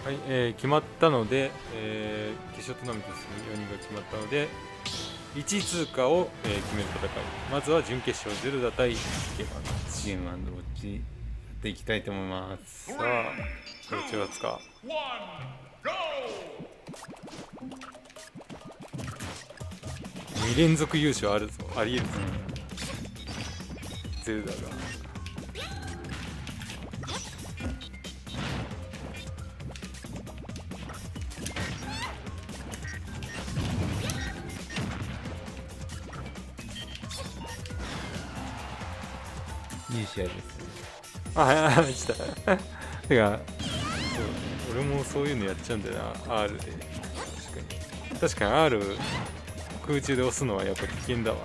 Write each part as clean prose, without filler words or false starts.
はい、決まったので、決勝トーナメント進む4人が決まったので、1位通過を、決める戦い。まずは準決勝、ゼルダ対ゲゲームアンドウォッチやっていきたいと思います。 さあ、どっちが勝つか。2連続優勝あるぞ、ありえるぞ、ゼルダが。 いい試合です。 あ、来た。てか、俺もそういうのやっちゃうんだよな、R で。確かに R 空中で押すのはやっぱ危険だわ。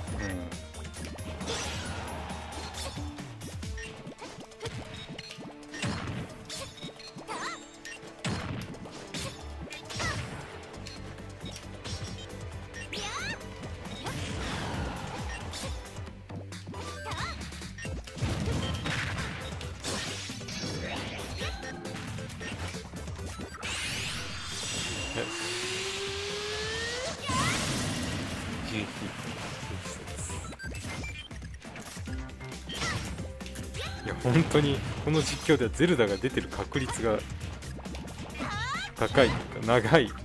いや本当にこの実況ではゼルダが出てる確率が高いというか長い、だ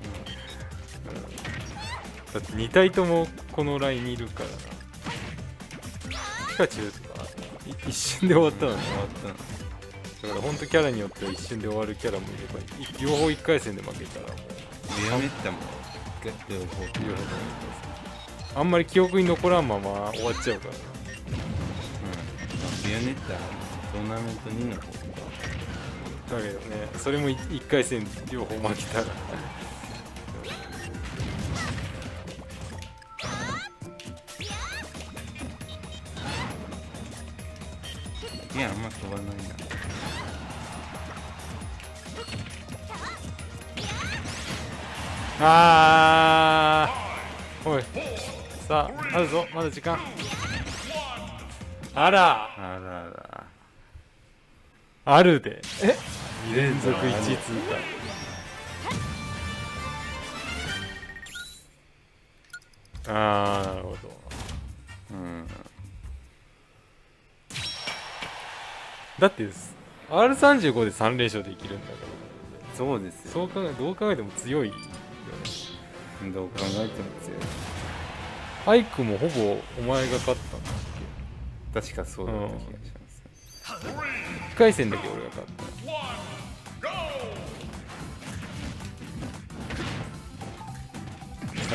って2体ともこのラインにいるからな。ピカチュウとか一瞬で終わったのね。だから本当キャラによっては一瞬で終わるキャラもいれば、両方1回戦で負けたらもうレアメッタも両方あんまり記憶に残らんまま終わっちゃうからな。 ビアネッタトーナメント2の方か。 だけどね、それも1回戦両方負けたらいや、あんま飛ばないな。 おい、さあ、あるぞ、まだ時間。あらあらら。 あるで2連続1位通過。なるほど。だって R35 で3連勝できるんだから。 そうですよ。 どう考えても強いよね。 どう考えても強い。 アイクもほぼお前が勝ったんだっ確かそうだった気がします。 け。1回戦だけ俺が勝った。はい、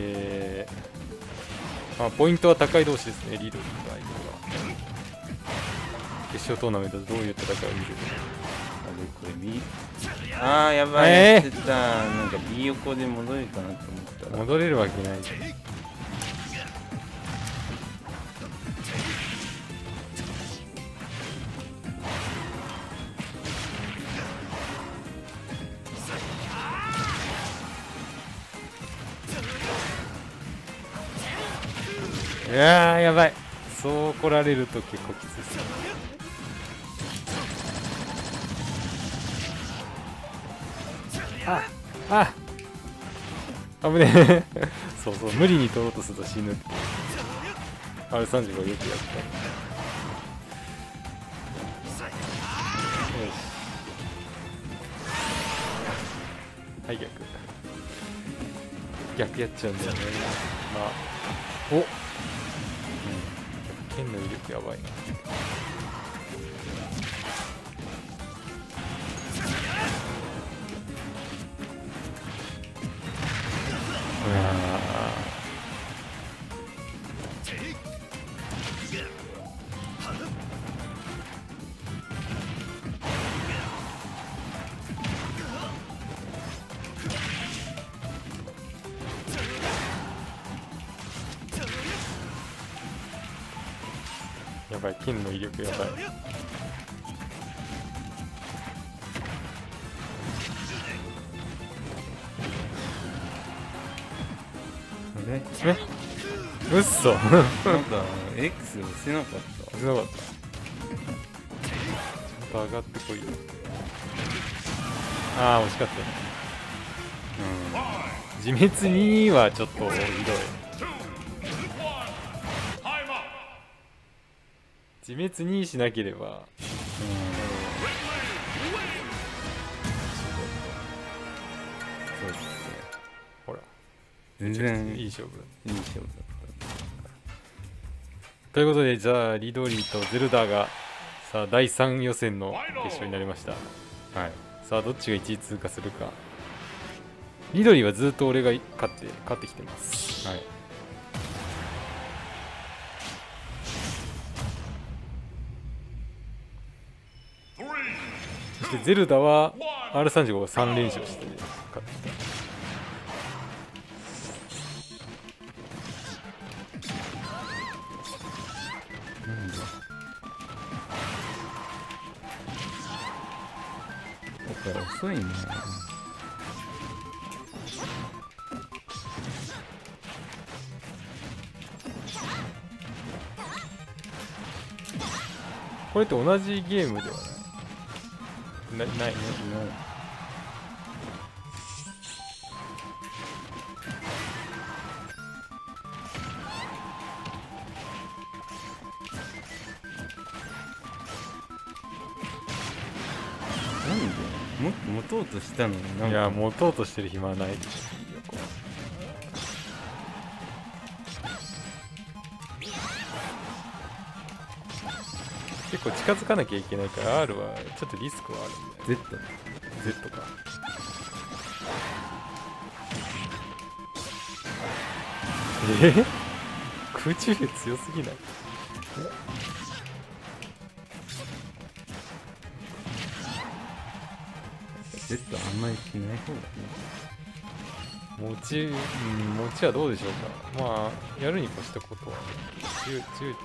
ポイントは高い同士ですね、リードと相手は。決勝トーナメントでどういう戦いを見るのか。 これ B。やばい、やってた。なんか B 横で戻れるかなと思ったら。 戻れるわけないじゃん。いやーやばい、そう来られると結構きついですね。危ねえそうそう、無理に取ろうとすると死ぬって。R35 よくやった。よし、はい逆やっちゃうんだよね。剣の威力やばいな。やばい、剣の威力やばい。うっそなんか X 押せなかった。 押せなかった。ちゃんと上がってこいよ。 ああ惜しかったね。自滅2はちょっとひどい。自滅2しなければそうですね。 ほら全然いい勝負。 いい勝負だっということで、じゃあリドリーとゼルダがさあ第3予選の決勝になりました。 た。はい。 さあどっちが1位通過するか。リドリーはずっと俺が勝ってきてます。 はい。 そしてゼルダは R35 が3連勝して勝ってきた。 なんだ。これ遅いね。 これって同じゲームではないね。 なんでもっと持とうとしたのになんか。 いや持とうとしてる暇はないでしょ。結構近づかなきゃいけないから R はちょっとリスクはあるんだよ。 Z か。空中流強すぎない？ Z あんまりしない方がね。 持ちはどうでしょうか。まあやるに越したことは強いと思う。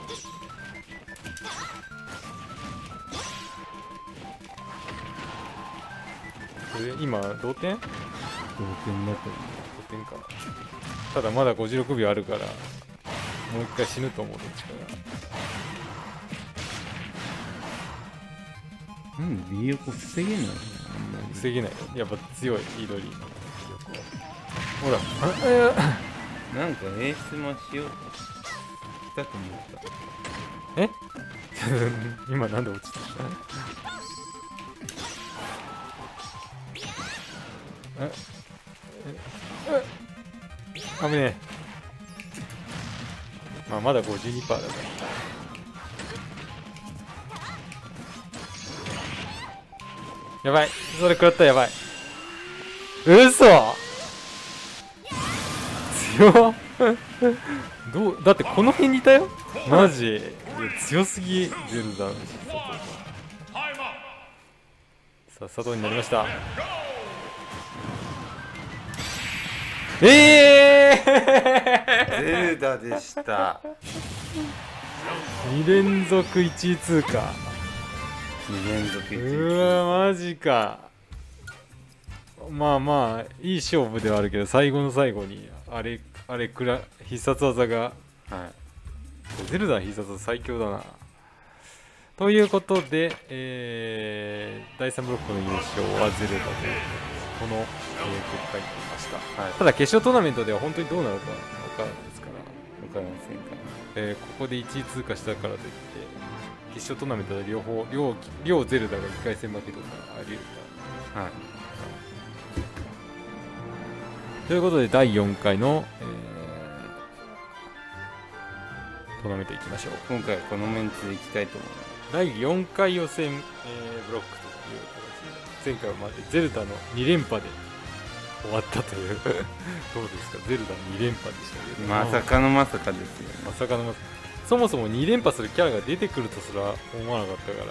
これ今同点？ 同点だと思同点か。ただまだ56秒あるからもう一回死ぬと思う。どっちかが。 なんで B 横防げないの？あんまり防げない。やっぱ強いリドリーのほらなんかエースもしようとしたと思った。 え今なんで落ちた？危ねえ。まあまだ 52% だから。やばい、それ食らったらやばい。嘘強っだってこの辺にいたよマジ。いや強すぎ。ゼルダの必殺技。さあ佐藤になりました。 ゼルダでした。 2連続1位通過。 2連続1位。 うわマジか。まあまあいい勝負ではあるけど最後の最後に必殺技が、 はい、 ゼルダの必殺技最強だな。ということで、第3ブロックの優勝はゼルダでこの、結果になりました。はい、ただ決勝トーナメントでは本当にどうなるか分からないですから、 分かりませんか、 ここで1位通過したからといって決勝トーナメントで両ゼルダが1回戦負けとかあり得るから、はい、ということで第4回の、トーナメントいきましょう。 今回はこのメンツでいきたいと思います。 第4回予選、ブロックという形で前回までゼルダの2連覇で終わったというどうですか、ゼルダ2連覇でしたけど、 まさかのまさかですよね。 まさかのまさか。そもそも2連覇するキャラが出てくるとすら思わなかったから、はい、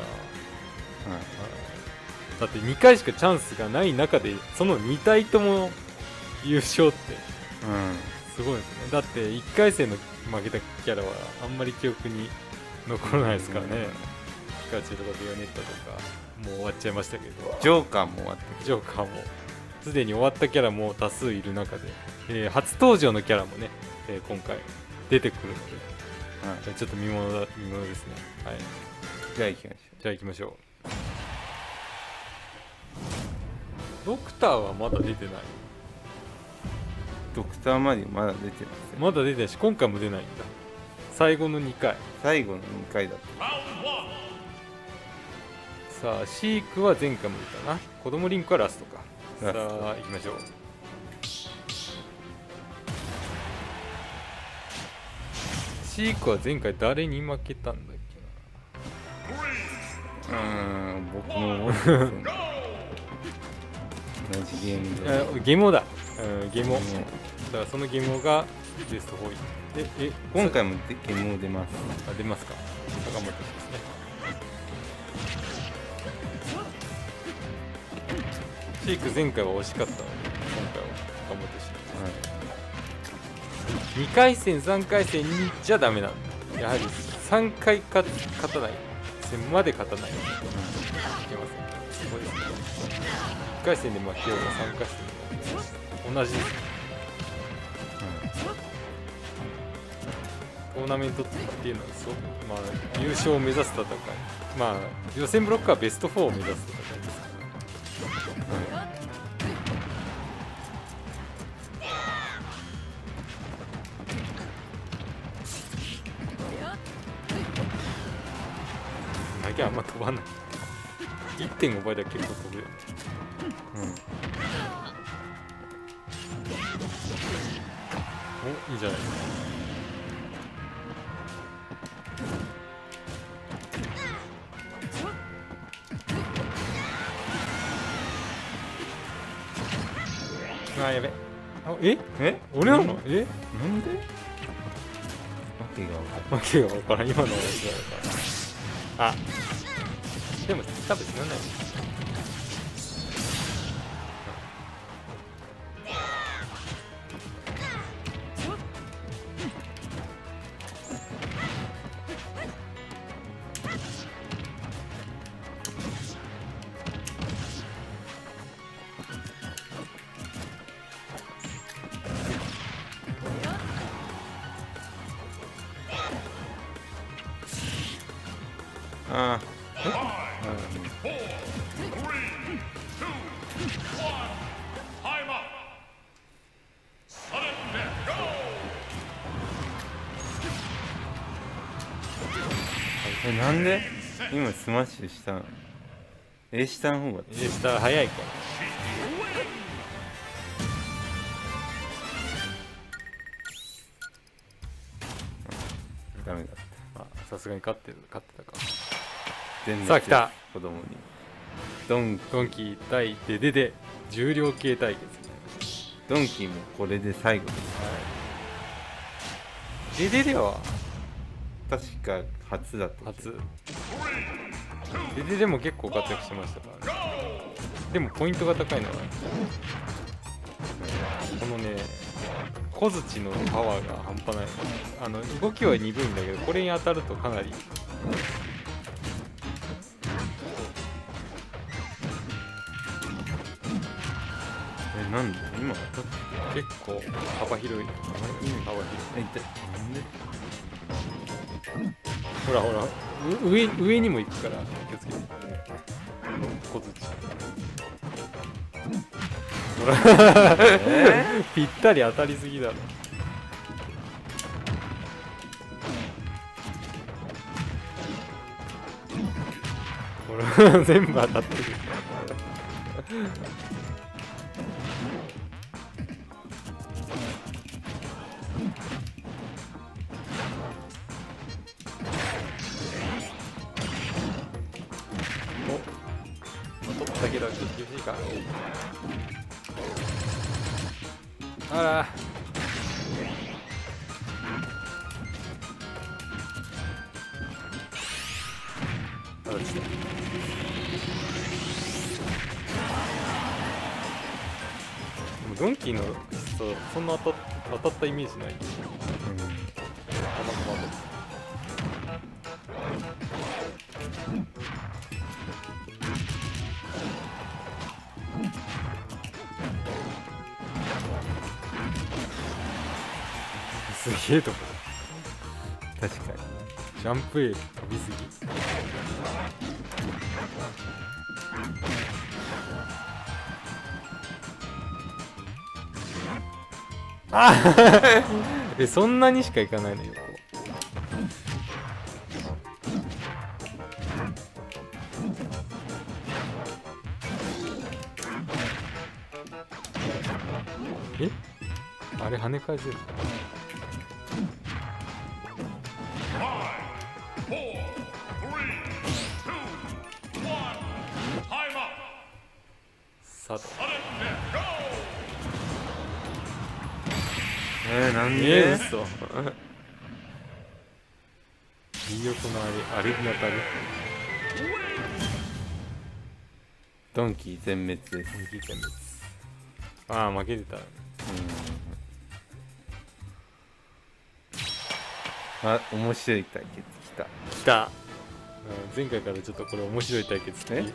だって2回しかチャンスがない中でその2体とも優勝って、すごいですね。だって1回戦の負けたキャラはあんまり記憶に残らないですからね。ピカチュウとかベヨネッタとかもう終わっちゃいましたけど、 ジョーカーも終わって、 ジョーカーもすでに終わったキャラも多数いる中で、初登場のキャラもね、今回出てくるので、はい、ちょっと見ものですね。はい、 じゃあ行きましょう。 じゃあ行きましょう。 ドクターはまだ出てない。 ドクターマリオまだ出てません。 まだ出てないし、今回も出ないんだ。最後の2回。 最後の2回だった。 さあ、シークは前回も出たな。子供リンクはラストか。 ラストさあ、行きましょう。シークは前回誰に負けたんだっけな。 僕も覚えてません。同じゲームで。 ゲモだ。ゲモ。だからそのゲモがベスト4で、 今回もゲモ出ます。 あ、出ますか。坂本氏ですね。シーク前回は惜しかったので、今回は坂本氏。2回戦、3回戦にじゃダメなんだ。やはり3回勝たない戦まで勝たないといけません。そうですね。1回戦で負けようが3回戦で負けようが同じですね。トーナメントっていうのはまあ、優勝を目指す戦い、まあ、予選ブロックはベスト4を目指す戦いですから、投げあんま飛ばない。1.5 倍だけ結構飛ぶよね。お、いいじゃないですか。あ、やべ。あ、俺なの？ なんで？わけが分からん。今の話だから。あ、でも多分死なない。 ああ。なんで今スマッシュしたの？下の方が下早いから。 ダメだった。 あ、さすがに勝ってたか。 さあ、来た。 子供にドンキー対で重量系対決。 ドンキーもこれで最後です。 では確か初だった。 初。でも結構活躍しましたからね。でもポイントが高いのはこのね、小槌のパワーが半端ない。動きは鈍いんだけど、これに当たるとかなり。 なんで今当たって結構幅広い。幅広い。 なんでほら上にも行くから気をつけて。小槌。ほらぴったり当たりすぎだろ。ほら全部当たってる。取ったけど厳しいか。あら。ドンキーのそんな当たったイメージない。すげえとこ。 確かにジャンプ A 飛びすぎ。 そんなにしか行かないの横。あれ跳ね返せる。さてなんで嘘。右横のあれに当たる。 ドンキー全滅です。 右全滅。ああ負けてた。 あ、面白い対決来た。前回からちょっとこれ面白い対決って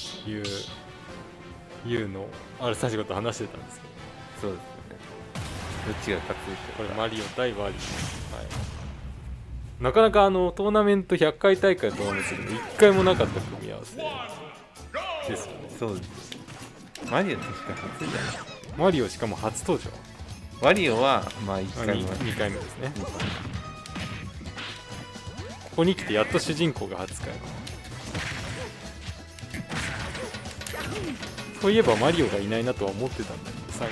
いうのをR35と話してたんですけど。 そうですね。どっちが勝つでしょうか。 これマリオ対マリオ、はい、なかなかトーナメント100回大会とはですけど1回もなかった組み合わせですよね。 そうです。マリオ確か初じゃない。 マリオしかも初登場。 マリオはまあ1回目 2回目ですね。ここに来てやっと主人公が初回。そういえばマリオがいないなとは思ってたんだけど3回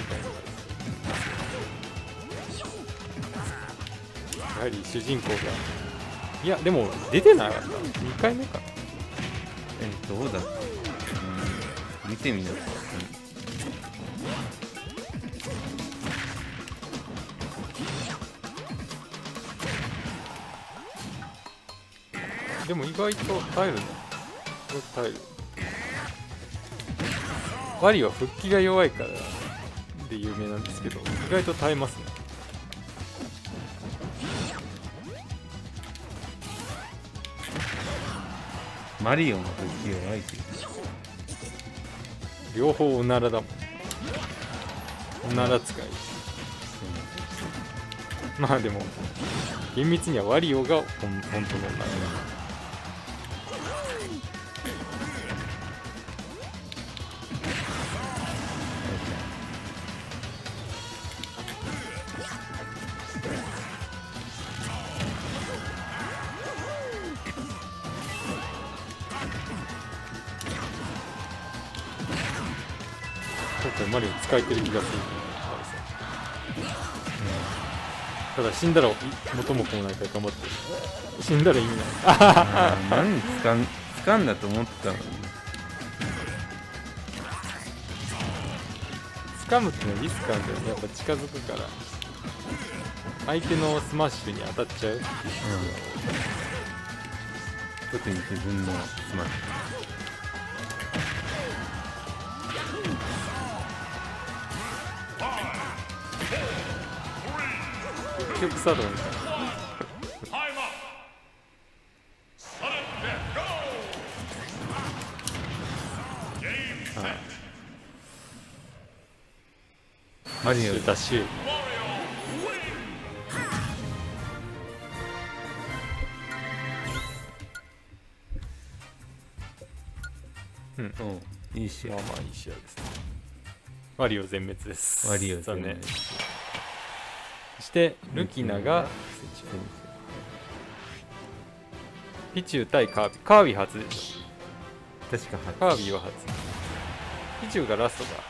目やはり主人公がいやでも出てなかった。2回目か。 どうだった。見てみよう。 でも意外と耐えるんだ。耐える。マリオは復帰が弱いからで有名なんですけど意外と耐えますね。 マリオの復帰弱いって両方おならだもん。おなら使い。まあでも厳密にはワリオが本当のおなら。今回マリオ使えてる気がする。ただ死んだら元も子もないから頑張ってる。死んだら意味ない。 何掴んだと思ったのに。 掴むってのはリスクあるんだよね。やっぱ近づくから相手のスマッシュに当たっちゃう。 特に自分のスマッシュ。 結局サドンか。 マリオダッシュ。 いい試合。 まあまあいい試合ですね。ワリオ全滅です。 ワリオ全滅。 そしてルキナがピチュー対カービィ。カービィ初でしょ。 確か初。 カービィは初。ピチューがラストだ。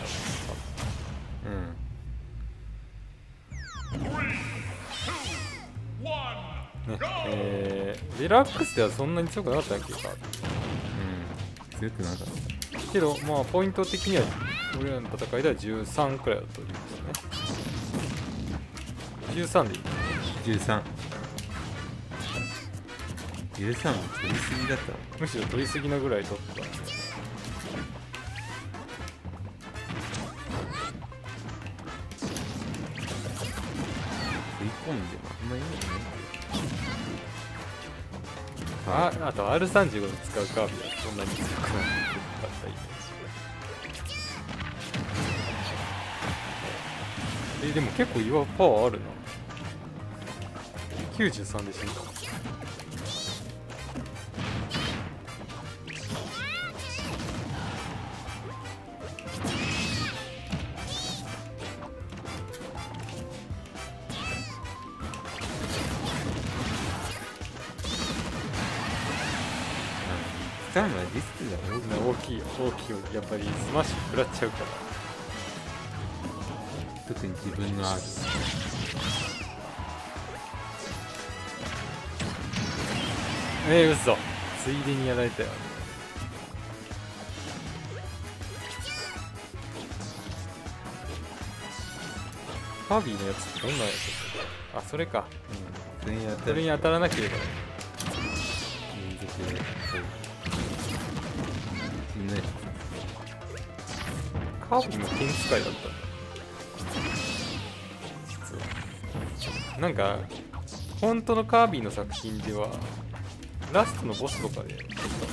デラックスではそんなに強くなかったっけか。 強くなかったけどまあポイント的には俺らの戦いでは13くらいだと思いますね。13でいい。 13も取りすぎだった。 むしろ取りすぎなぐらい取った。 食い込んでもあんまりいいんじゃない。 あと R35 で使うカービィはそんなに強くなかったイメージ。でも結構岩パワーあるな。93で死んだ。 ターンはリスクが大きいよ、大きいよ。やっぱりスマッシュ食らっちゃうから。 特に自分のアー嘘。ついでにやられたよ。カービィのやつってどんなやつ？あ、それか。 それに当たらなければね。 連続でね。 カービィも剣使いだったんだ。実は。なんか本当のカービィの作品ではラストのボスとかで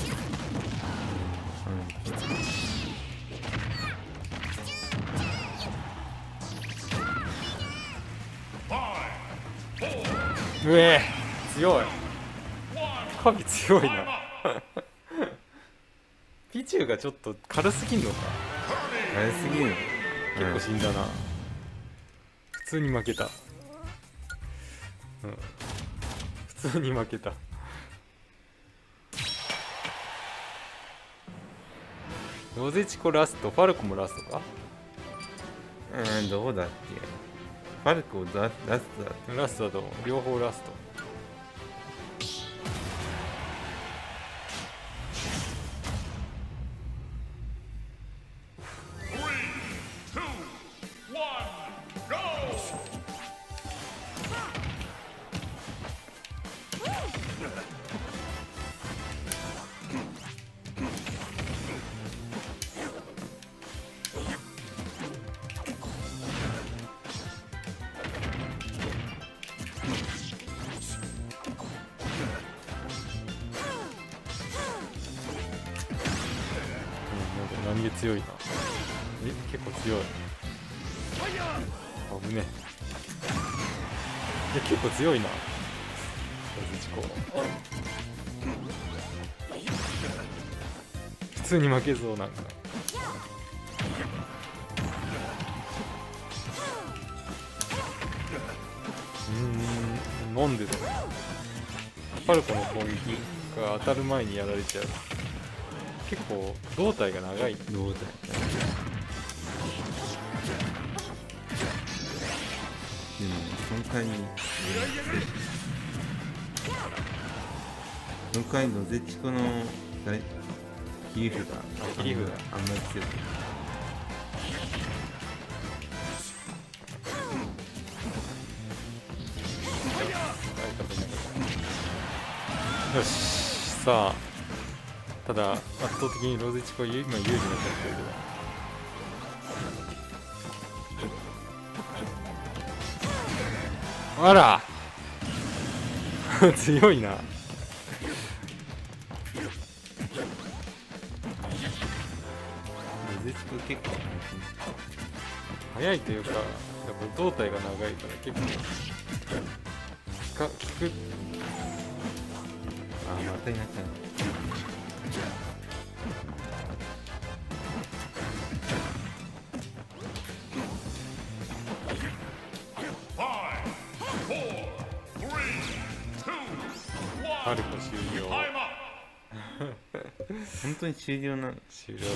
うえ強い。カビ強いなピチューがちょっと軽すぎんのか。 軽すぎる。 結構死んだな、普通に負けた。普通に負けた。ロゼチコラスト、ファルコもラストか。 どうだっけ。ファルコラストだっけ。ラストだと思う。両方ラスト。何気強いな。結構強い。危ねえ。結構強いな。ロゼチコ。普通に負けそう。なんかなんでだろう。ファルコの攻撃が当たる前にやられちゃう。結構胴体が長い。 胴体その回にロゼチコの切り札あんまり強くない。 よし、さあただ圧倒的にロゼチコ今有利になっちゃってるけど。あら強いな。ロゼチコ結構速いというか、やっぱ胴体が長いから結構効く。 またいなっちゃう。 ファルコ終了。 本当に終了なの。 終了。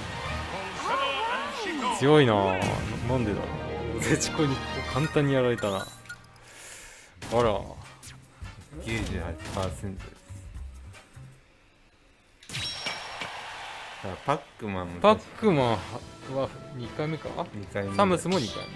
強いな。なんでだろう。ロゼチコに簡単にやられたな。あら 98% です。パックマンもパックマンは2回目か。 2回目。 サムスも2回目。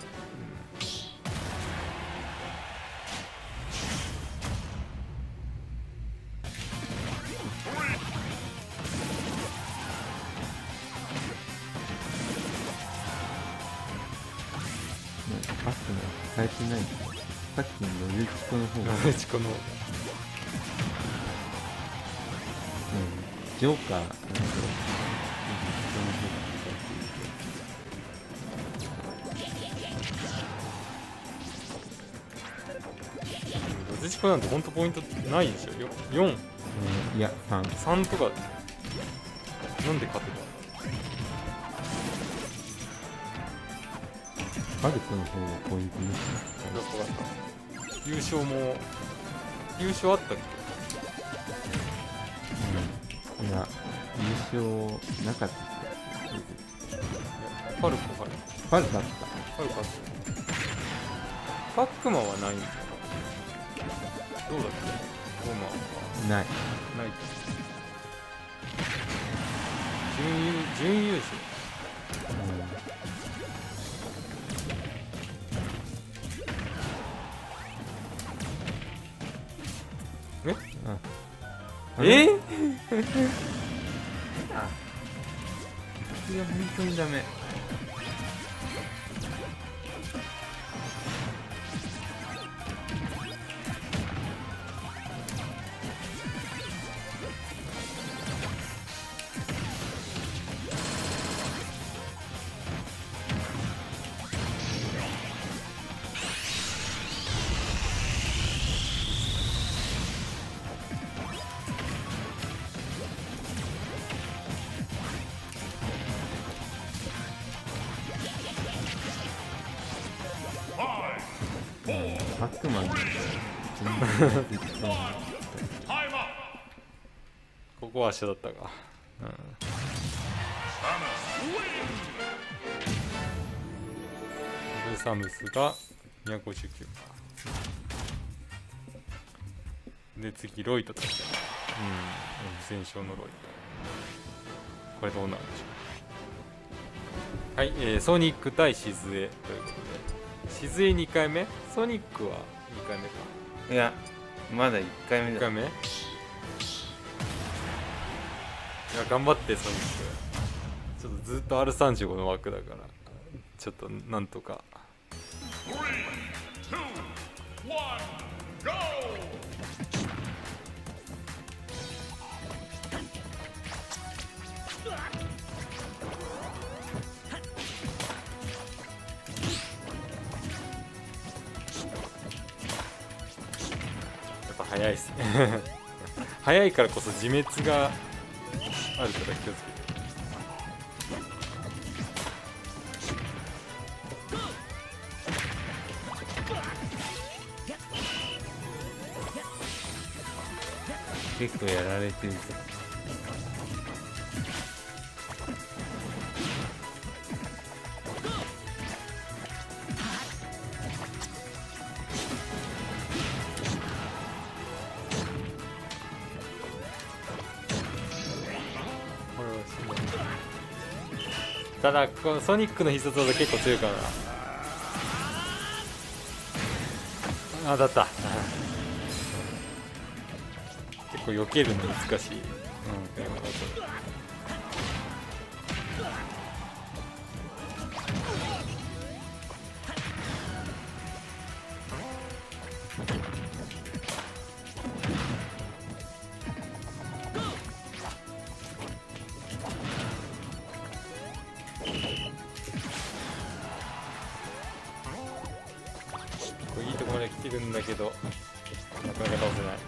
パックマン変えてない。さっきのロゼチコの方が。 ロゼチコのジョーカーロゼチコなんてほんとポイントないでしょ。4、 いや 3とかなんで勝てた。 ファルコの方がポイントに優勝あったっけ。 いや優勝なかった。 パルコがパルだった。 パルコあった。パックマンはないんだ。どうだっけ？ゴマはない。 ない。準優勝。え？え？ あ、いや本当にダメ。パックマンここは足だったか。ブサムスが259で、次ロイトだった。不戦勝のロイト。これどうなんでしょう。はい、ソニック対シズエということで、シズエ2回目、ソニックは2回目か。 いや、まだ1回目 1 だ。 回目。いや、頑張ってソニック。ちょっとずっと R35 の枠だから、ちょっとなんとか。早いっすね早いからこそ自滅があるから気をつけて。 結構やられてるぞ。 ただこのソニックの必殺技結構強いからな。あ、だった結構避けるの難しい。いいところまで来てるんだけど、なかなか倒せない。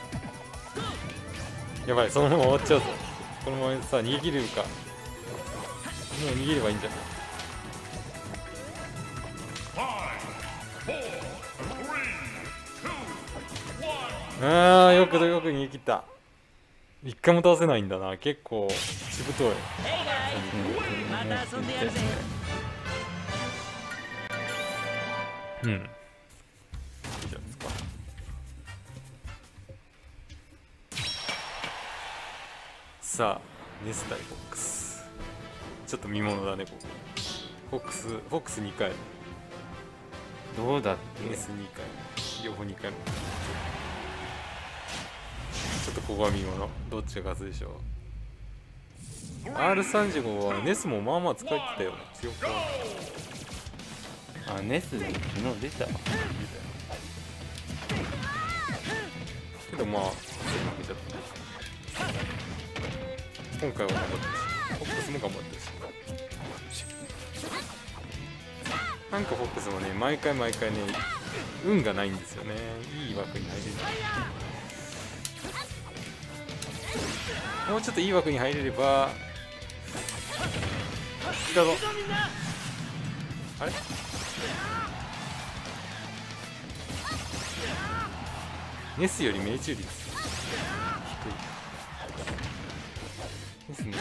やばい、そのまま終わっちゃうぞ。このままさ、逃げ切れるか。もう逃げればいいんじゃない。あー、よく逃げ切った。一回も倒せないんだな。結構しぶとい。 また遊んでやるぜ。 いいじゃないですか。さあ、ネス対フォックス。ちょっと見ものだね、ここ。フォックス2回。 どうだっけ？ ネス2回。両方2回も。ちょっとここは見もの。どっちが勝つでしょう。R35 はネスもまあまあ使ってたよね。強くは。 あ、ネス昨日出たわ。 けどまあ、負けちゃった。今回は頑張ったし、フォックスも頑張ったし。なんかフォックスもね、毎回ね、運がないんですよね。いい枠に入れない。もうちょっといい枠に入れれば。来たぞ。あれ？ネスより命中率低い。 ネスの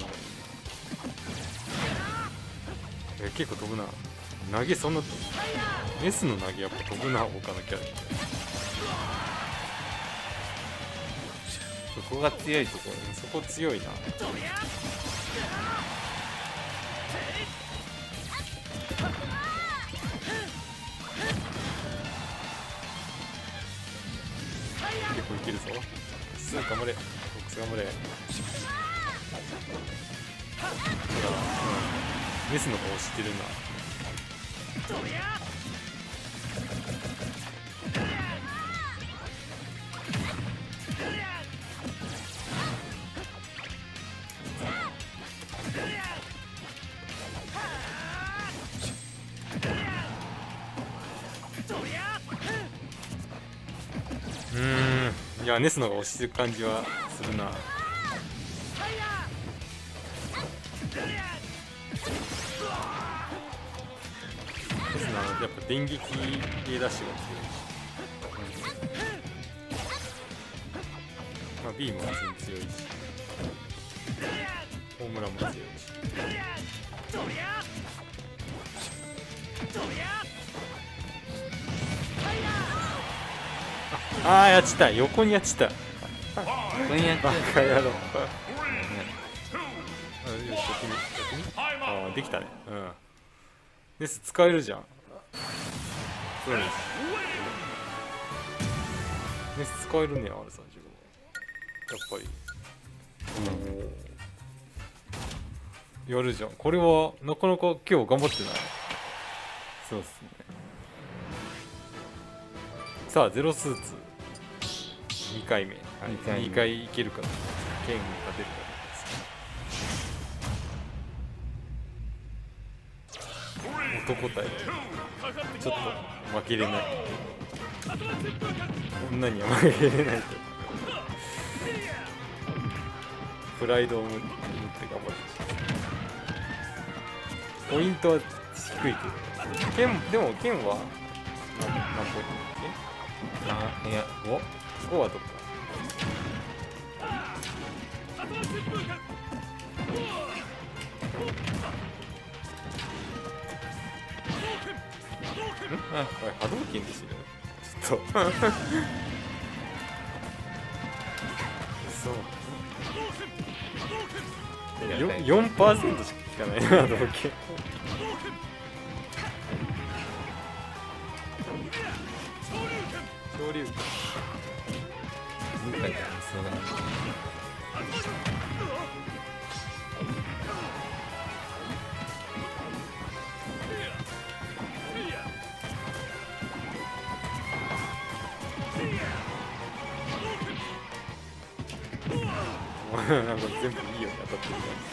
結構飛ぶな。投げそんなネスの投げやっぱ飛ぶな、他のキャラ。 そこが強いところ。 そこ強いな。結構いけるぞ。頑張れ、ボックス頑張れ。だから、メスの方を知ってるな。いや、ネスの方が押してる感じはするな。ネスのやっぱ電撃系ダッシュが強いし、まあ、ビームは普通に強いし、ホームランも強いし。ああ、やっちた。横にやっちた。 ここにやっちゃバう。 カ野郎。ああ、できたね。うん。ネス使えるじゃん。そうです。ネス使えるね、R35。やっぱり。やるじゃん。これはなかなか今日頑張ってない。 そうっすね。 さあ、ゼロスーツ。2回目。はい、2回いけるかな。剣が出るかな。男対ちょっと負けれない。女には負けれないと。プライドを持って頑張ってポイントは低いけど、でも剣は何ポイントだっけ？ いや、 5はどこか。あ、これ波動拳ですよね。ちょっとそう4% しか効かないな、波動拳。昇竜拳向井がそうだな。 なんか全部いいように当たってる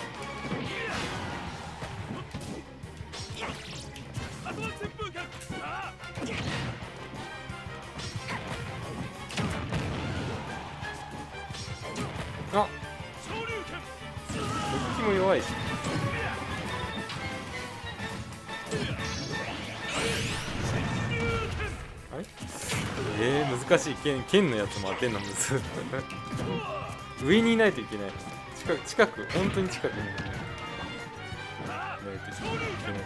あ、どっちも弱いし。あれ難しい。剣のやつも当てんのむず上にいないといけない。近く、本当に近くにいないといけない。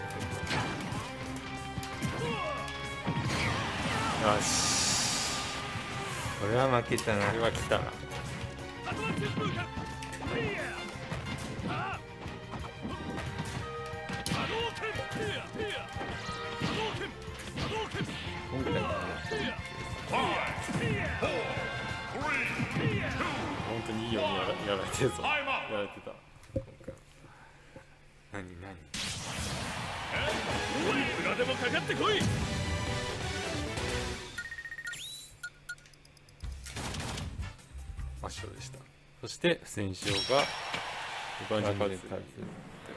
よし、 これは負けたな。 これは来たな。 今回は本当にいいようにやられてるぞ。やられてた。何裏でもかかってこい。 圧勝でした。そして不戦勝がウガンジカツ。